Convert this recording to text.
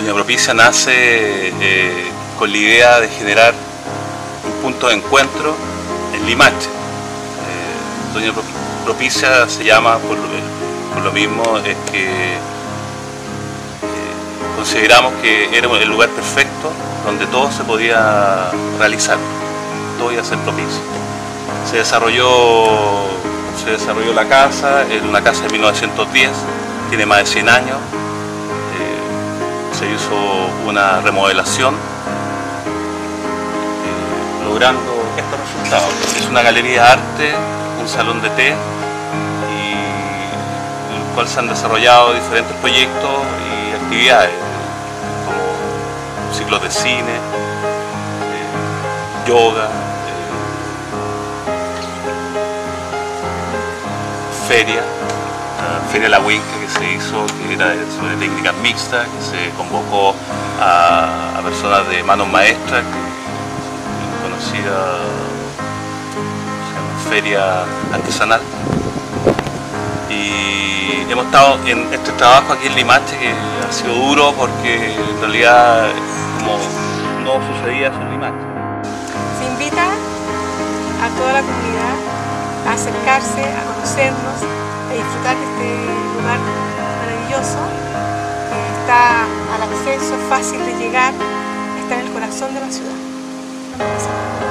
Doña Propicia nace con la idea de generar un punto de encuentro en Limache. Doña Propicia se llama por lo mismo, es que consideramos que era el lugar perfecto donde todo se podía realizar, todo iba a ser propicio. Se desarrolló la casa, es una casa de 1910, tiene más de 100 años. Se hizo una remodelación, logrando estos resultados. Es una galería de arte, un salón de té, y en el cual se han desarrollado diferentes proyectos y actividades, como ciclos de cine, yoga, feria. Feria La Huinca que se hizo, que era sobre técnicas mixtas, que se convocó a personas de manos maestras, conocida feria artesanal. Y hemos estado en este trabajo aquí en Limache, que ha sido duro porque en realidad como no sucedía eso en Limache. Se invita a toda la comunidad a acercarse, a conocernos, a disfrutar de este lugar maravilloso, que está al acceso, fácil de llegar, está en el corazón de la ciudad.